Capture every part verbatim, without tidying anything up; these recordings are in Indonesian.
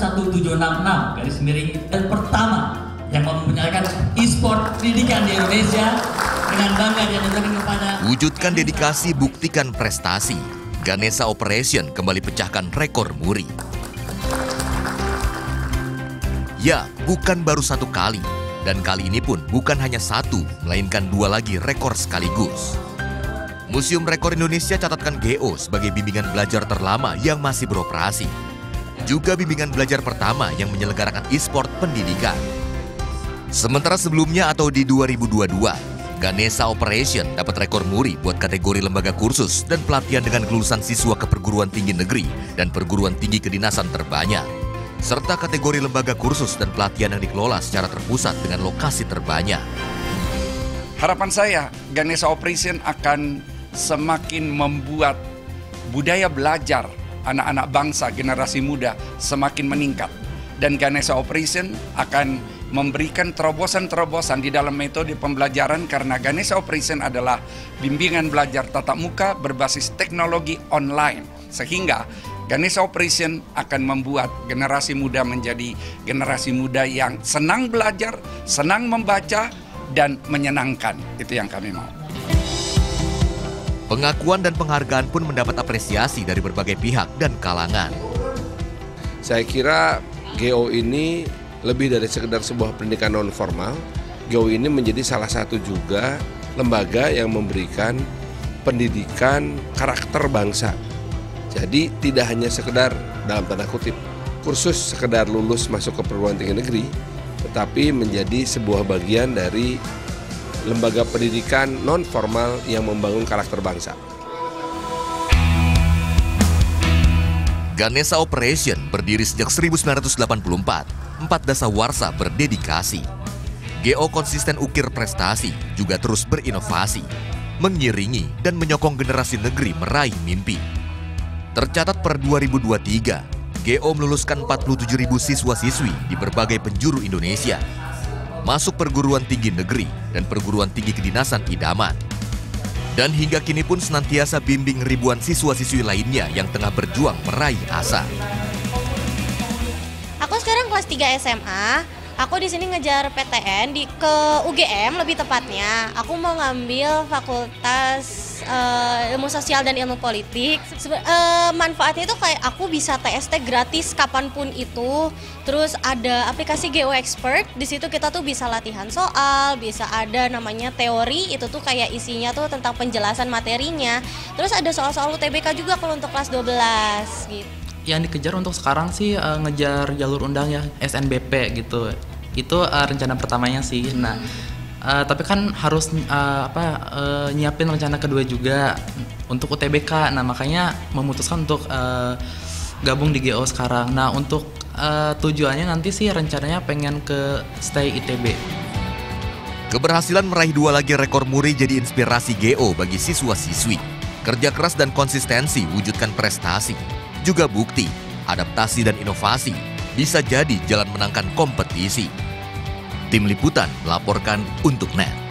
satu tujuh enam enam garis miring dan pertama yang mempunyai e-sport pendidikan di Indonesia dengan bangga dianugerahkan kepada. Wujudkan dedikasi, buktikan prestasi. Ganesha Operation kembali pecahkan rekor muri. Ya, bukan baru satu kali. Dan kali ini pun bukan hanya satu, melainkan dua lagi rekor sekaligus. Museum Rekor Indonesia catatkan G O sebagai bimbingan belajar terlama yang masih beroperasi. Juga bimbingan belajar pertama yang menyelenggarakan e-sport pendidikan. Sementara sebelumnya atau di dua ribu dua puluh dua, Ganesha Operation dapat rekor muri buat kategori lembaga kursus dan pelatihan dengan kelulusan siswa ke perguruan tinggi negeri dan perguruan tinggi kedinasan terbanyak. Serta kategori lembaga kursus dan pelatihan yang dikelola secara terpusat dengan lokasi terbanyak. Harapan saya, Ganesha Operation akan semakin membuat budaya belajar anak-anak bangsa generasi muda semakin meningkat. Dan Ganesha Operation akan memberikan terobosan-terobosan di dalam metode pembelajaran karena Ganesha Operation adalah bimbingan belajar tatap muka berbasis teknologi online. Sehingga Ganesha Operation akan membuat generasi muda menjadi generasi muda yang senang belajar, senang membaca, dan menyenangkan. Itu yang kami mau. Pengakuan dan penghargaan pun mendapat apresiasi dari berbagai pihak dan kalangan. Saya kira G O ini lebih dari sekedar sebuah pendidikan non formal. G O ini menjadi salah satu juga lembaga yang memberikan pendidikan karakter bangsa. Jadi tidak hanya sekedar dalam tanda kutip kursus sekedar lulus masuk ke perguruan tinggi negeri, tetapi menjadi sebuah bagian dari lembaga pendidikan non formal yang membangun karakter bangsa. Ganesha Operation berdiri sejak seribu sembilan ratus delapan puluh empat. Empat dasawarsa berdedikasi. G O konsisten ukir prestasi, juga terus berinovasi, mengiringi dan menyokong generasi negeri meraih mimpi. Tercatat per dua ribu dua puluh tiga, G O meluluskan empat puluh tujuh ribu siswa-siswi di berbagai penjuru Indonesia, masuk perguruan tinggi negeri dan perguruan tinggi kedinasan idaman. Dan hingga kini pun senantiasa bimbing ribuan siswa-siswi lainnya yang tengah berjuang meraih asa. Aku sekarang kelas tiga S M A. Aku di sini ngejar P T N di ke U G M lebih tepatnya. Aku mau ngambil Fakultas uh, Ilmu Sosial dan Ilmu Politik. Sebe uh, manfaatnya itu kayak aku bisa T S T gratis kapanpun itu. Terus ada aplikasi G O Expert. Di situ kita tuh bisa latihan soal, bisa ada namanya teori. Itu tuh kayak isinya tuh tentang penjelasan materinya. Terus ada soal-soal U T B K juga kalau untuk kelas dua belas gitu. Yang dikejar untuk sekarang sih uh, ngejar jalur undang ya, S N B P gitu. Itu uh, rencana pertamanya sih. Hmm. Nah, uh, tapi kan harus uh, apa uh, nyiapin rencana kedua juga untuk U T B K. Nah, makanya memutuskan untuk uh, gabung di G O sekarang. Nah, untuk uh, tujuannya nanti sih rencananya pengen ke stay I T B. Keberhasilan meraih dua lagi rekor muri jadi inspirasi G O bagi siswa-siswi. Kerja keras dan konsistensi wujudkan prestasi. Juga bukti, adaptasi dan inovasi bisa jadi jalan menangkan kompetisi. Tim Liputan melaporkan untuk N E T.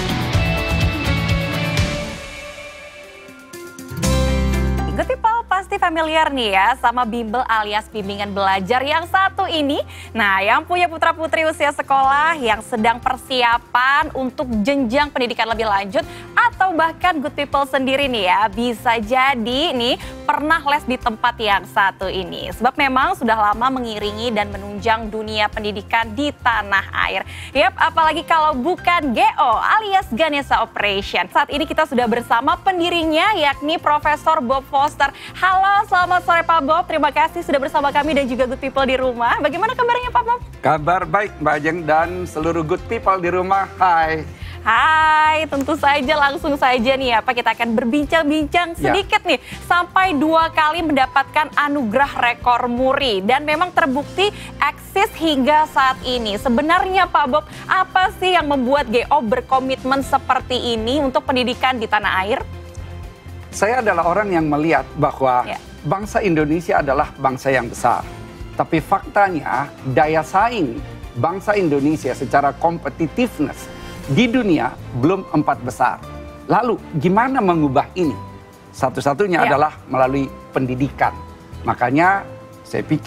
Good people pasti familiar nih ya sama bimbel alias bimbingan belajar yang satu ini. Nah, yang punya putra-putri usia sekolah yang sedang persiapan untuk jenjang pendidikan lebih lanjut atau bahkan good people sendiri nih ya, bisa jadi nih pernah les di tempat yang satu ini. Sebab memang sudah lama mengiringi dan menunjang dunia pendidikan di tanah air. Yap, apalagi kalau bukan G O alias Ganesha Operation. Saat ini kita sudah bersama pendirinya yakni Profesor Bob Foster. Halo, selamat sore Pak Bob. Terima kasih sudah bersama kami dan juga good people di rumah. Bagaimana kabarnya Pak Bob? Kabar baik Mbak Ajeng dan seluruh good people di rumah. Hai. Hai, tentu saja langsung saja nih ya Pak, kita akan berbincang-bincang sedikit ya. nih sampai dua kali mendapatkan anugerah rekor muri dan memang terbukti eksis hingga saat ini. Sebenarnya Pak Bob, apa sih yang membuat G O berkomitmen seperti ini untuk pendidikan di tanah air? Saya adalah orang yang melihat bahwa ya. bangsa Indonesia adalah bangsa yang besar. Tapi faktanya daya saing bangsa Indonesia secara competitiveness di dunia belum empat besar. Lalu gimana mengubah ini? Satu-satunya ya. adalah melalui pendidikan. Makanya saya pikir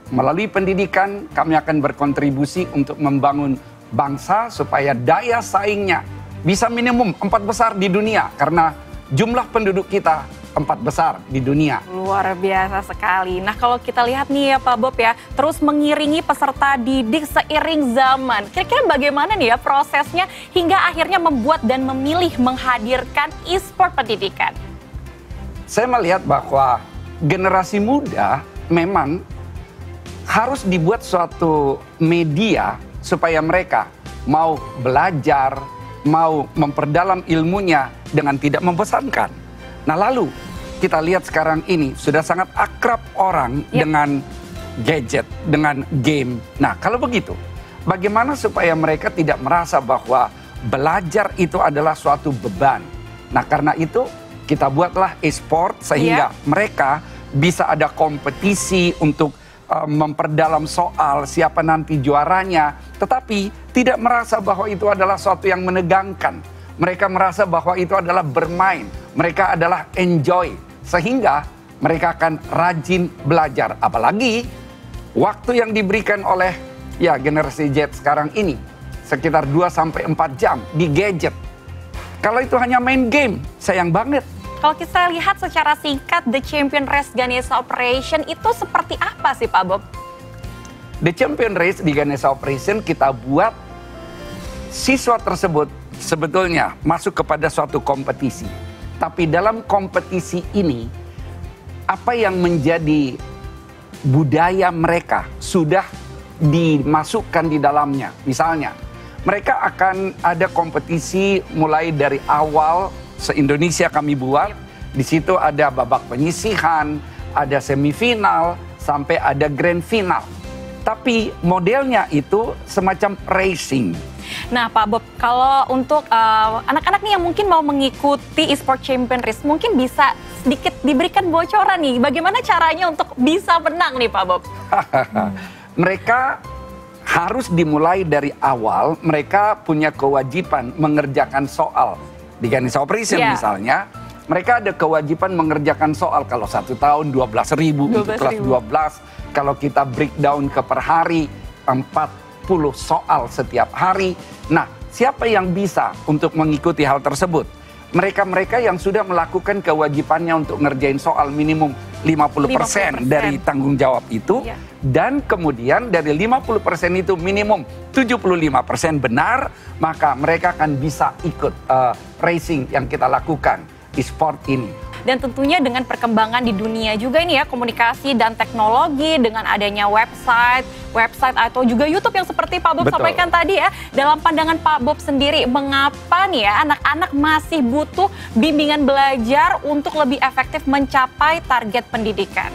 melalui pendidikan kami akan berkontribusi untuk membangun bangsa supaya daya saingnya bisa minimum empat besar di dunia karena jumlah penduduk kita empat besar di dunia. Luar biasa sekali. Nah kalau kita lihat nih ya Pak Bob ya, terus mengiringi peserta didik seiring zaman. Kira-kira bagaimana nih ya prosesnya hingga akhirnya membuat dan memilih menghadirkan e-sport pendidikan? Saya melihat bahwa generasi muda memang harus dibuat suatu media supaya mereka mau belajar, mau memperdalam ilmunya dengan tidak membosankan. Nah lalu kita lihat sekarang ini sudah sangat akrab orang yep. dengan gadget, dengan game. Nah kalau begitu, bagaimana supaya mereka tidak merasa bahwa belajar itu adalah suatu beban. Nah karena itu kita buatlah e-sport sehingga yep. mereka bisa ada kompetisi untuk uh, memperdalam soal siapa nanti juaranya. Tetapi tidak merasa bahwa itu adalah suatu yang menegangkan. Mereka merasa bahwa itu adalah bermain. Mereka adalah enjoy. Sehingga mereka akan rajin belajar. Apalagi waktu yang diberikan oleh ya generasi Z sekarang ini. Sekitar dua sampai empat jam di gadget. Kalau itu hanya main game, sayang banget. Kalau kita lihat secara singkat, The Champion Race Ganesha Operation itu seperti apa sih Pak Bob? The Champion Race di Ganesha Operation kita buat siswa tersebut sebetulnya masuk kepada suatu kompetisi. Tapi dalam kompetisi ini, apa yang menjadi budaya mereka sudah dimasukkan di dalamnya. Misalnya, mereka akan ada kompetisi mulai dari awal se-Indonesia kami buat. Di situ ada babak penyisihan, ada semifinal, sampai ada grand final. Tapi modelnya itu semacam racing. Nah Pak Bob, kalau untuk uh, anak-anak nih yang mungkin mau mengikuti e-sport champion race, mungkin bisa sedikit diberikan bocoran nih, bagaimana caranya untuk bisa menang nih Pak Bob? Mereka harus dimulai dari awal, mereka punya kewajiban mengerjakan soal. Di Ganesha Operation yeah. misalnya, mereka ada kewajiban mengerjakan soal. Kalau satu tahun dua belas ribu, untuk kelas dua belas. Kalau kita breakdown ke per hari, empat puluh soal setiap hari. Nah, siapa yang bisa untuk mengikuti hal tersebut? Mereka-mereka yang sudah melakukan kewajibannya untuk ngerjain soal minimum lima puluh persen dari tanggung jawab itu. Iya. Dan kemudian dari lima puluh persen itu minimum tujuh puluh lima persen benar, maka mereka akan bisa ikut uh, racing yang kita lakukan di sport ini. Dan tentunya dengan perkembangan di dunia juga ini ya, komunikasi dan teknologi dengan adanya website, website atau juga YouTube yang seperti Pak Bob Betul. sampaikan tadi ya. Dalam pandangan Pak Bob sendiri, mengapa nih ya anak-anak masih butuh bimbingan belajar untuk lebih efektif mencapai target pendidikan?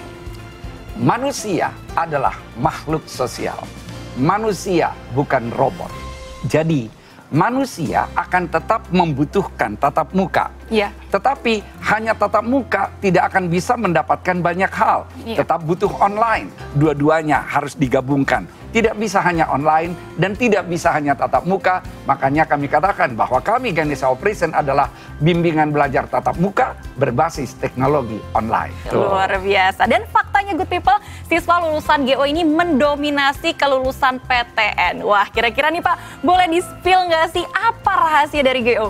Manusia adalah makhluk sosial. Manusia bukan robot. Jadi manusia akan tetap membutuhkan tatap muka. Ya. Tetapi hanya tatap muka tidak akan bisa mendapatkan banyak hal. Ya. Tetap butuh online. Dua-duanya harus digabungkan. Tidak bisa hanya online dan tidak bisa hanya tatap muka. Makanya kami katakan bahwa kami Ganesha Operation adalah bimbingan belajar tatap muka berbasis teknologi online. Luar biasa. Dan faktanya good people, siswa lulusan G O ini mendominasi kelulusan P T N. Wah, kira-kira nih Pak, boleh di-spill nggak sih apa rahasia dari G O?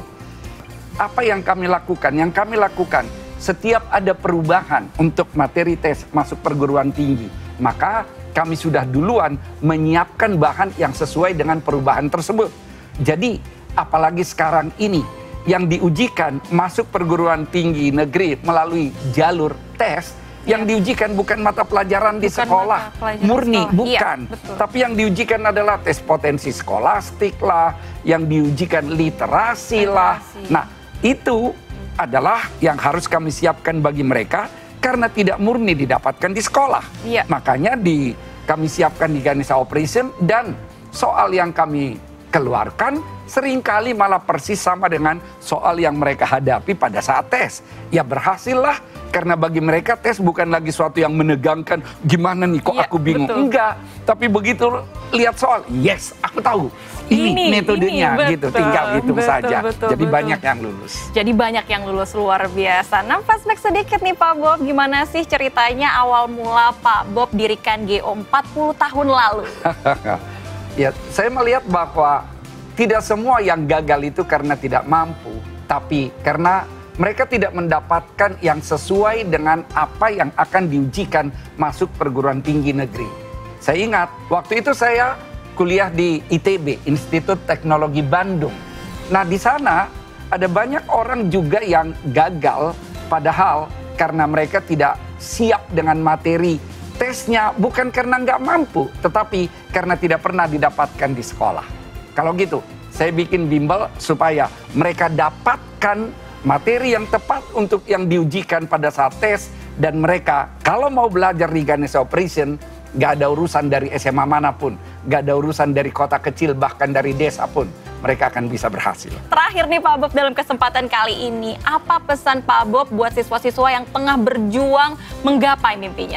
Apa yang kami lakukan? Yang kami lakukan, setiap ada perubahan untuk materi tes masuk perguruan tinggi, maka kami sudah duluan menyiapkan bahan yang sesuai dengan perubahan tersebut. Jadi, apalagi sekarang ini, yang diujikan masuk perguruan tinggi negeri melalui jalur tes, ya. Yang diujikan bukan mata pelajaran di bukan sekolah, pelajaran sekolah. murni, bukan. Ya, tapi yang diujikan adalah tes potensi skolastik lah, yang diujikan literasi, literasi. lah. Nah, itu adalah yang harus kami siapkan bagi mereka, karena tidak murni didapatkan di sekolah. Ya. Makanya di kami siapkan di Ganesha Operation, dan soal yang kami keluarkan seringkali malah persis sama dengan soal yang mereka hadapi pada saat tes. Ya berhasillah, karena bagi mereka tes bukan lagi suatu yang menegangkan, gimana nih kok Ya, aku bingung. betul. Enggak, tapi begitu lihat soal, yes aku tahu. Ini, Ini, metodenya ini, gitu, betul, tinggal hitung betul, saja. betul, Jadi betul. banyak yang lulus. Jadi banyak yang lulus, luar biasa. Nah, flashback sedikit nih Pak Bob, gimana sih ceritanya awal mula Pak Bob dirikan G O empat puluh tahun lalu? Ya, saya melihat bahwa tidak semua yang gagal itu karena tidak mampu, tapi karena mereka tidak mendapatkan yang sesuai dengan apa yang akan diujikan masuk perguruan tinggi negeri. Saya ingat, waktu itu saya kuliah di I T B, Institut Teknologi Bandung. Nah, di sana ada banyak orang juga yang gagal, padahal karena mereka tidak siap dengan materi tesnya, bukan karena nggak mampu, tetapi karena tidak pernah didapatkan di sekolah. Kalau gitu, saya bikin bimbel supaya mereka dapatkan materi yang tepat untuk yang diujikan pada saat tes. Dan mereka kalau mau belajar di Ganesha Operation, nggak ada urusan dari S M A manapun, nggak ada urusan dari kota kecil, bahkan dari desa pun, mereka akan bisa berhasil. Terakhir nih Pak Bob, dalam kesempatan kali ini, apa pesan Pak Bob buat siswa-siswa yang tengah berjuang menggapai mimpinya?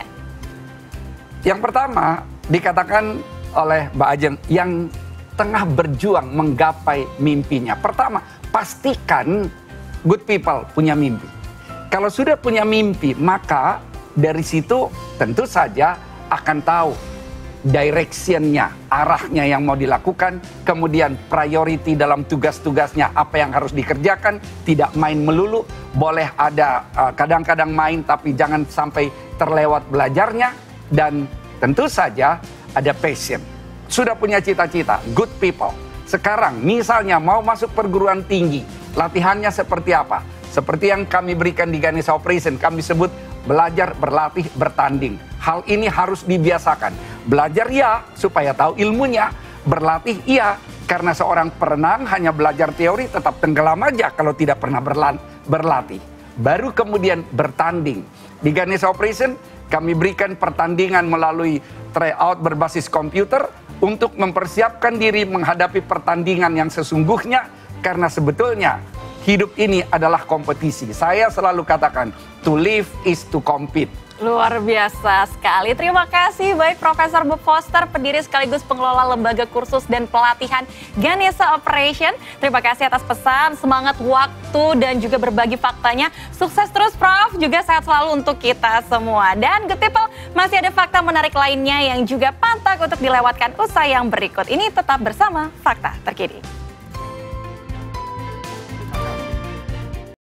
Yang pertama, dikatakan oleh Mbak Ajeng, yang tengah berjuang menggapai mimpinya. Pertama, pastikan good people punya mimpi. Kalau sudah punya mimpi, maka dari situ tentu saja akan tahu directionnya, arahnya yang mau dilakukan, kemudian priority dalam tugas-tugasnya, apa yang harus dikerjakan, tidak main melulu, boleh ada uh, kadang-kadang main tapi jangan sampai terlewat belajarnya, dan tentu saja ada passion. Sudah punya cita-cita, good people. Sekarang misalnya mau masuk perguruan tinggi, latihannya seperti apa? Seperti yang kami berikan di Ganesha Operation, kami sebut belajar, berlatih, bertanding. Hal ini harus dibiasakan. Belajar ya, supaya tahu ilmunya. Berlatih iya, karena seorang perenang hanya belajar teori tetap tenggelam aja kalau tidak pernah berlan- berlatih. Baru kemudian bertanding. Di Ganesha Operation, kami berikan pertandingan melalui tryout berbasis komputer untuk mempersiapkan diri menghadapi pertandingan yang sesungguhnya, karena sebetulnya hidup ini adalah kompetisi. Saya selalu katakan, to live is to compete. Luar biasa sekali. Terima kasih baik Profesor Bob Foster, pendiri sekaligus pengelola Lembaga Kursus dan Pelatihan Ganesha Operation. Terima kasih atas pesan, semangat waktu, dan juga berbagi faktanya. Sukses terus Prof, juga sehat selalu untuk kita semua. Dan Good People, masih ada fakta menarik lainnya yang juga pantas untuk dilewatkan usai yang berikut. Ini tetap bersama Fakta Terkini.